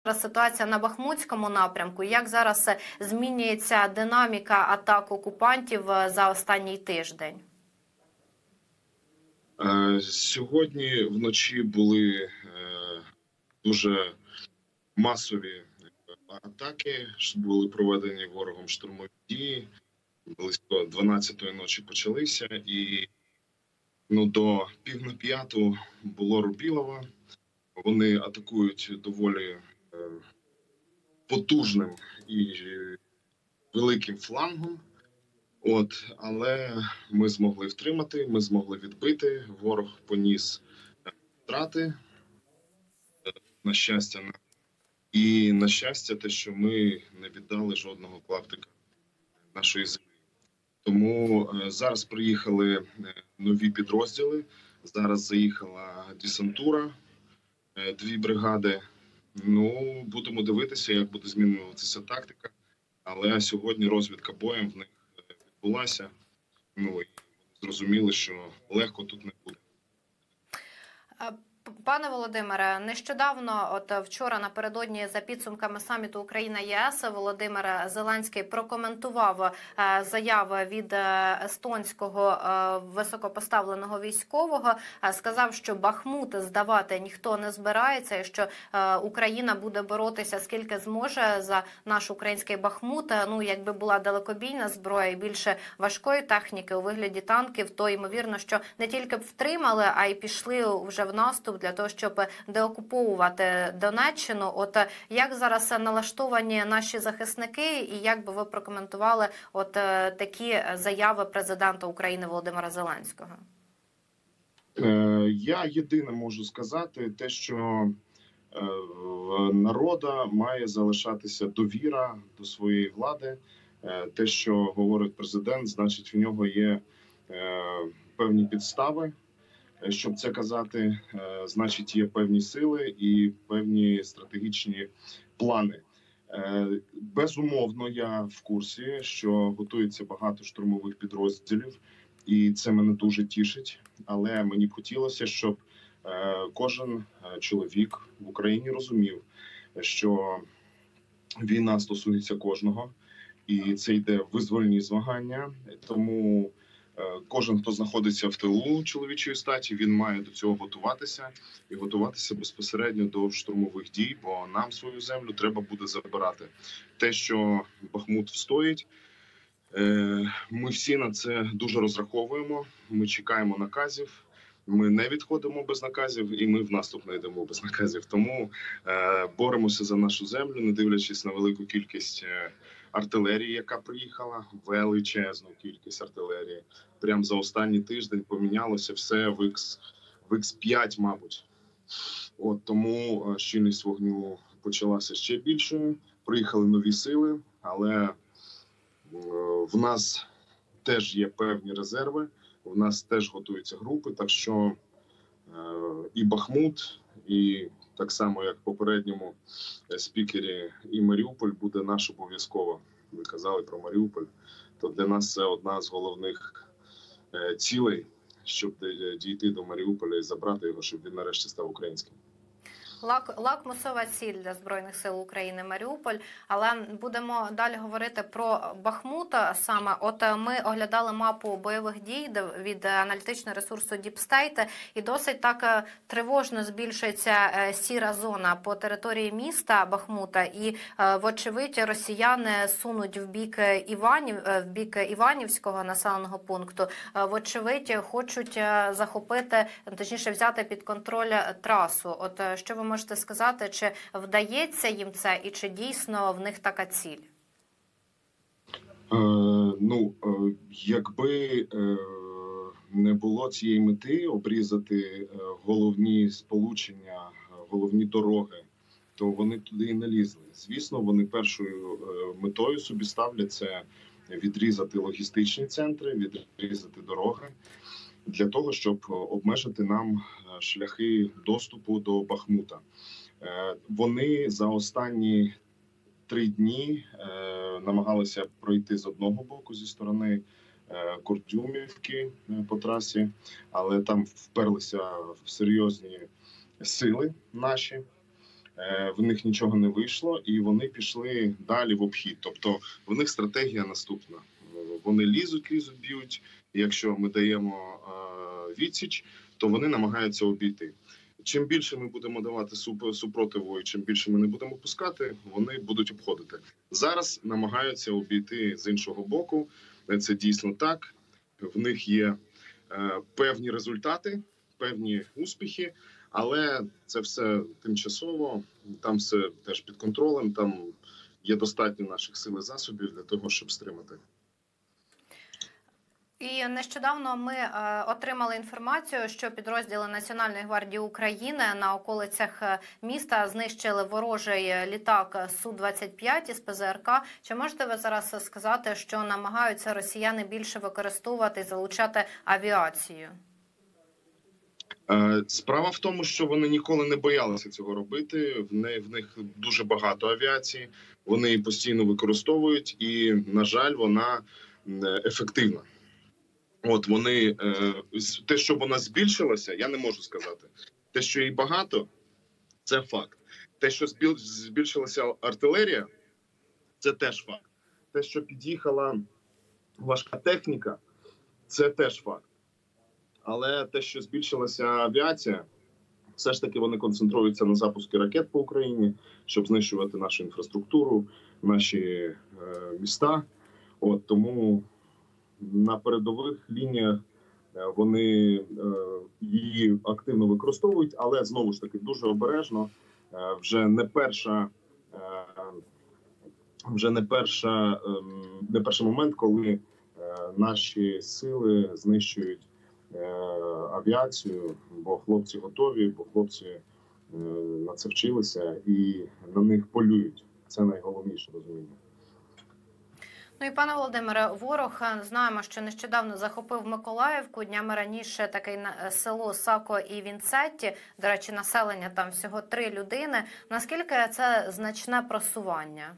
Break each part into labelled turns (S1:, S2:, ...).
S1: ситуація на Бахмутському напрямку? Як зараз змінюється динаміка атак окупантів за останній тиждень?
S2: Сьогодні вночі були дуже масові атаки, були проведені ворогом штурмові дії. Близько 12-ї ночі почалися, і до 4:45 було Рубілово. Вони атакують доволі потужним і великим флангом. Але ми змогли втримати, ми змогли відбити. Ворог поніс втрати, на щастя. І на щастя те, що ми не віддали жодного клаптика нашої землі. Тому зараз приїхали нові підрозділи, зараз заїхала десантура, 2 бригади. Будемо дивитися, як буде змінюватися тактика. Але сьогодні розвідка боєм в них відбулася. І вони зрозуміли, що легко тут не буде.
S1: Пане Володимире, нещодавно, вчора напередодні за підсумками саміту Україна-ЄС, Володимир Зеленський прокоментував заяви від естонського високопоставленого військового. Сказав, що Бахмут здавати ніхто не збирається і що Україна буде боротися скільки зможе за наш український Бахмут. Якби була далекобійна зброя і більше важкої техніки у вигляді танків, то ймовірно, що не тільки б втримали, а й пішли вже в наступ для того, щоб деокуповувати Донеччину. Як зараз налаштовані наші захисники і як би ви прокоментували такі заяви президента України Володимира Зеленського?
S2: Я єдине можу сказати те, що в народа має залишатися довіра до своєї влади. Те, що говорить президент, значить в нього є певні підстави. Щоб це казати, значить є певні сили і певні стратегічні плани. Безумовно, я в курсі, що готується багато штурмових підрозділів, і це мене дуже тішить. Але мені б хотілося, щоб кожен чоловік в Україні розумів, що війна стосується кожного, і це йде визвольні змагання. Тому кожен, хто знаходиться в тилу чоловічої статі, він має до цього готуватися і готуватися безпосередньо до штурмових дій, бо нам свою землю треба буде забирати. Те, що Бахмут встоїть, ми всі на це дуже розраховуємо, ми чекаємо наказів, ми не відходимо без наказів і ми в наступ не йдемо без наказів. Тому боремося за нашу землю, не дивлячись на велику кількість артилерії, яка приїхала, величезну кількість артилерії. Прямо за останній тиждень помінялося все в X5, мабуть. Тому щільність вогню почалася ще більшою. Приїхали нові сили, але в нас теж є певні резерви, в нас теж готуються групи, так що і Бахмут, і так само, як в попередньому спікері, і Маріуполь буде наш обов'язково. Ви казали про Маріуполь, то для нас це одна з головних цілей, щоб дійти до Маріуполя і забрати його, щоб він нарешті став українським.
S1: Лакмусова ціль для Збройних сил України Маріуполь, але будемо далі говорити про Бахмут саме. Ми оглядали мапу бойових дій від аналітичного ресурсу Deep State, і досить так тривожно збільшується сіра зона по території міста Бахмута, і вочевидь росіяни сунуть в бік Іванівського населеного пункту. Вочевидь хочуть захопити, точніше взяти під контроль трасу. Що ви можете сказати, чи вдається їм це і чи дійсно в них така ціль?
S2: Якби не було цієї мети обрізати головні сполучення, головні дороги, то вони туди і не лізли. Звісно, вони першою метою собі ставлять це відрізати логістичні центри, відрізати дороги, для того, щоб обмежити нам шляхи доступу до Бахмута. Вони за останні 3 дні намагалися пройти з одного боку, зі сторони Курдюмівки по трасі, але там вперлися в серйозні сили наші. в них нічого не вийшло, і вони пішли далі в обхід. Тобто в них стратегія наступна. Вони лізуть, б'ють. Якщо ми даємо відсіч, то вони намагаються обійти. Чим більше ми будемо давати супротиву і чим більше ми не будемо пускати, вони будуть обходити. Зараз намагаються обійти з іншого боку. Це дійсно так. В них є певні результати, певні успіхи, але це все тимчасово, там все теж під контролем, там є достатньо наших сил і засобів для того, щоб стримати.
S1: І нещодавно ми отримали інформацію, що підрозділи Національної гвардії України на околицях міста знищили ворожий літак Су-25 із ПЗРК. Чи можете ви зараз сказати, що намагаються росіяни більше використовувати і залучати авіацію?
S2: Справа в тому, що вони ніколи не боялися цього робити. В них дуже багато авіації, вони її постійно використовують і, на жаль, вона ефективна. От вони, те, що вона збільшилася, я не можу сказати. Те, що її багато, це факт. Те, що збільшилася артилерія, це теж факт. Те, що під'їхала важка техніка, це теж факт. Але те, що збільшилася авіація, все ж таки вони концентруються на запуску ракет по Україні, щоб знищувати нашу інфраструктуру, наші міста. От тому на передових лініях вони її активно використовують, але знову ж таки дуже обережно. Вже не перший момент, коли наші сили знищують авіацію, бо хлопці готові, бо хлопці на це вчилися і на них полюють. Це найголовніше розуміння.
S1: Ну і пане Володимире, ворог, знаємо, що нещодавно захопив Миколаївку, днями раніше таке село Сако і Вінцетті, до речі, населення там всього 3 людини. Наскільки це значне просування?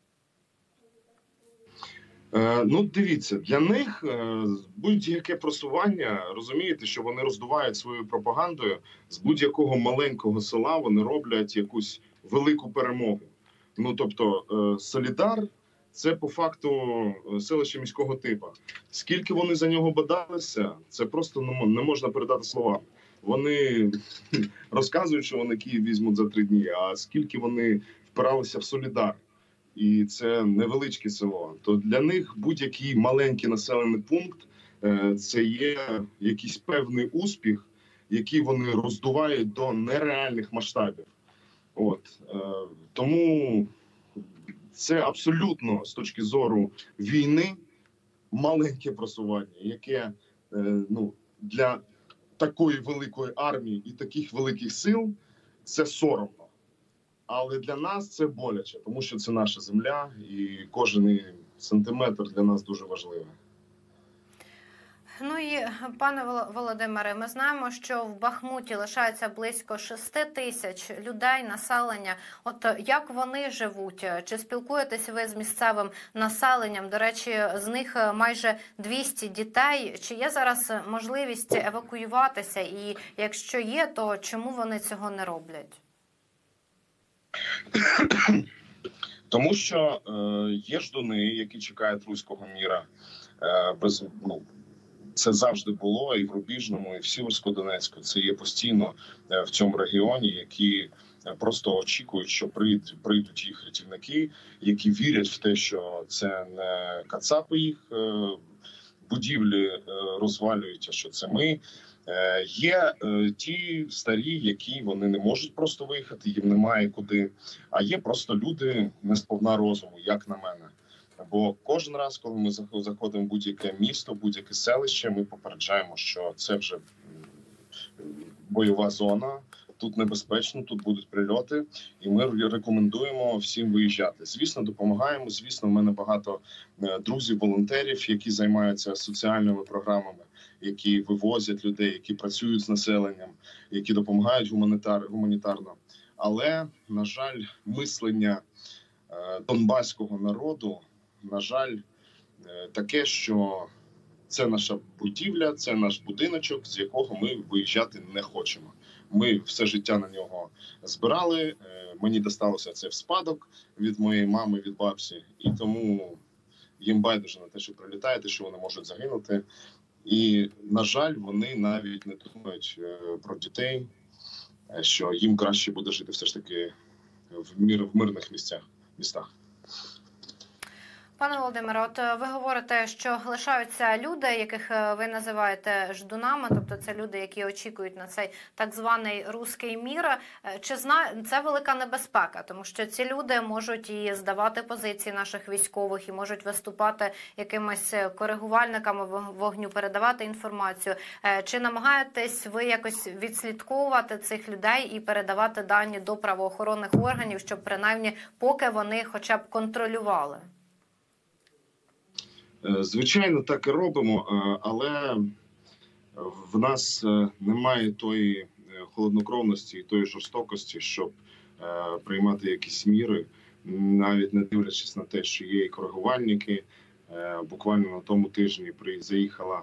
S2: Ну, дивіться, для них будь-яке просування, розумієте, що вони роздувають своєю пропагандою, з будь-якого маленького села вони роблять якусь велику перемогу. Ну, тобто, Солідар – це по факту селище міського типу. Скільки вони за нього бодалися, це просто не можна передати словами. Вони розказують, що вони Київ візьмуть за 3 дні, а скільки вони впиралися в Солідар. І це невеличке село, то для них будь-який маленький населений пункт – це є якийсь певний успіх, який вони роздувають до нереальних масштабів. От. Тому це абсолютно з точки зору війни маленьке просування, яке для такої великої армії і таких великих сил – це соромно. Але для нас це боляче, тому що це наша земля, і кожен сантиметр для нас дуже важливий.
S1: Ну і, пане Володимире, ми знаємо, що в Бахмуті лишається близько 6 тисяч людей, населення. От як вони живуть? Чи спілкуєтесь ви з місцевим населенням? До речі, з них майже 200 дітей. Чи є зараз можливість евакуюватися? І якщо є, то чому вони цього не роблять?
S2: Тому що є ждуни, які чекають руського міра. Це завжди було і в Рубіжному, і в Сіверсько-Донецьку. Це є постійно в цьому регіоні, які просто очікують, що прийдуть їх рятівники, які вірять в те, що це не кацапи їх будівлі розвалюють, а що це ми. Є ті старі, які вони не можуть просто виїхати, їм немає куди. А є просто люди не сповна розуму, як на мене. Бо кожен раз, коли ми заходимо в будь-яке місто, будь-яке селище, ми попереджаємо, що це вже бойова зона, тут небезпечно, тут будуть прильоти, і ми рекомендуємо всім виїжджати. Звісно, допомагаємо, звісно, в мене багато друзів, волонтерів, які займаються соціальними програмами, які вивозять людей, які працюють з населенням, які допомагають гуманітарно. Але, на жаль, мислення донбаського народу, на жаль, таке, що це наша будівля, це наш будиночок, з якого ми виїжджати не хочемо. Ми все життя на нього збирали. Мені досталося це в спадок від моєї мами, від бабці, і тому їм байдуже на те, що прилітає, те, що вони можуть загинути. І, на жаль, вони навіть не думають про дітей, що їм краще буде жити все ж таки в мирних містах.
S1: Пане Володимире, от ви говорите, що лишаються люди, яких ви називаєте ждунами, тобто це люди, які очікують на цей так званий руський мір. Чи це велика небезпека? Тому що ці люди можуть і здавати позиції наших військових, і можуть виступати якимись коригувальниками вогню, передавати інформацію. Чи намагаєтесь ви якось відслідковувати цих людей і передавати дані до правоохоронних органів, щоб принаймні поки вони хоча б контролювали?
S2: Звичайно, так і робимо, але в нас немає тої холоднокровності і тої жорстокості, щоб приймати якісь міри, навіть не дивлячись на те, що є і коригувальники. Буквально на тому тижні заїхала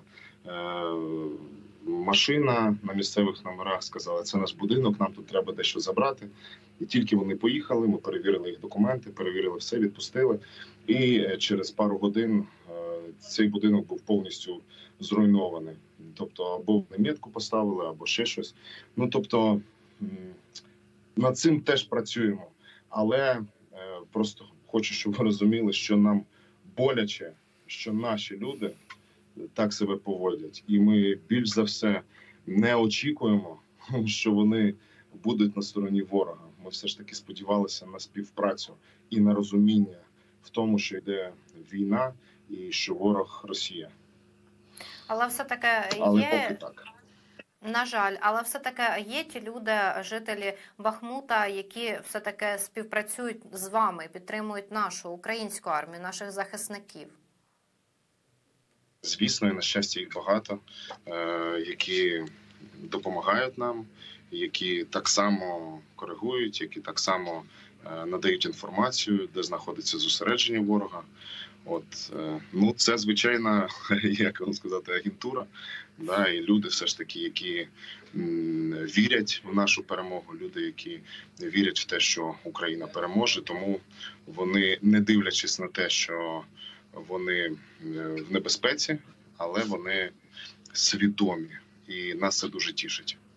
S2: машина на місцевих номерах, сказала, це наш будинок, нам тут треба дещо забрати. І тільки вони поїхали, ми перевірили їх документи, перевірили все, відпустили. І через пару годин цей будинок був повністю зруйнований. Тобто або наметку поставили, або ще щось. Ну, тобто, над цим теж працюємо. Але просто хочу, щоб ви розуміли, що нам боляче, що наші люди так себе поводять. І ми більш за все не очікуємо, що вони будуть на стороні ворога. Ми все ж таки сподівалися на співпрацю і на розуміння в тому, що йде війна і що ворог Росія.
S1: Але все-таки
S2: поки так.
S1: На жаль, але все-таки є ті люди, жителі Бахмута, які все-таки співпрацюють з вами, підтримують нашу українську армію, наших захисників.
S2: Звісно, і на щастя їх багато, які допомагають нам, які так само коригують, які так само надають інформацію, де знаходиться зосередження ворога. Ну, це звичайна, як вам сказати, агентура, да, і люди все ж таки, які вірять в нашу перемогу, люди, які вірять в те, що Україна переможе, тому вони, не дивлячись на те, що вони в небезпеці, але вони свідомі, і нас це дуже тішить.